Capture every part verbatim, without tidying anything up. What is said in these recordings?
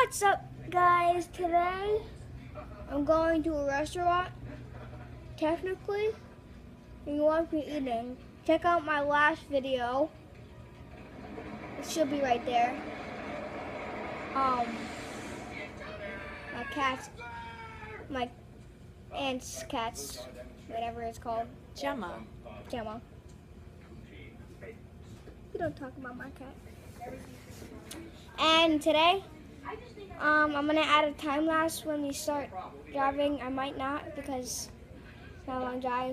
What's up, guys? Today I'm going to a restaurant, technically, and you won't be eating. Check out my last video. It should be right there. Um, my cat's, my aunt's cat's, whatever it's called. Gemma. Gemma. We don't talk about my cat. And today, um, I'm gonna add a time lapse when we start driving. I might not because it's not a long drive.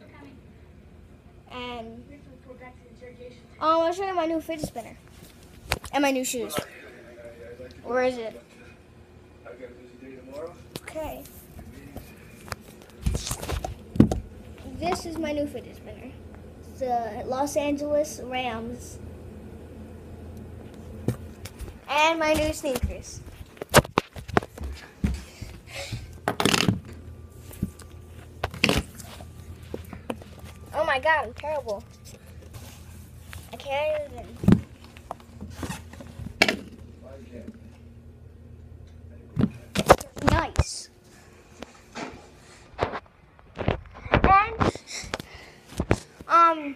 And um, I'll show you my new fidget spinner and my new shoes. Where is it? Okay. This is my new fidget spinner. It's the Los Angeles Rams. And my new sneakers. Oh my god, I'm terrible. I can't even. Nice. And um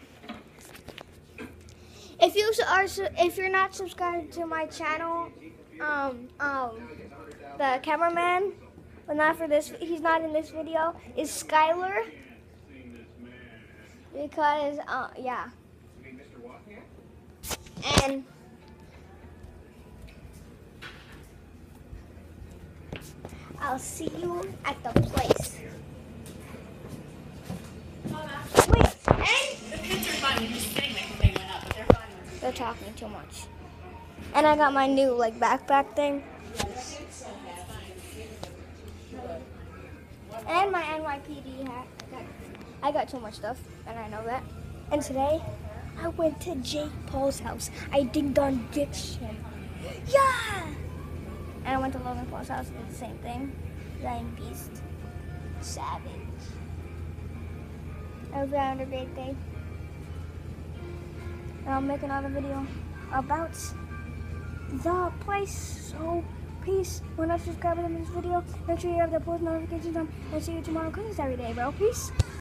if you are if you're not subscribed to my channel, um um the cameraman, but not for this, he's not in this video, is Skylar. Because uh yeah. And I'll see you at the place. Wait, and The kids are fine. They're just sitting there because they went up, but they're fine. they're talking too much. And I got my new like backpack thing. And my N Y P D hat. I got, I got too much stuff, and I know that. And today, I went to Jake Paul's house. I dinged on Diction. Yeah! And I went to Logan Paul's house, did the same thing. Giant Beast. Savage. I hope you're having a great day. And I'll make another video about the place. So, peace. When I subscribe to this video, make sure you have the post notifications on. And see you tomorrow, because it's every day, bro. Peace.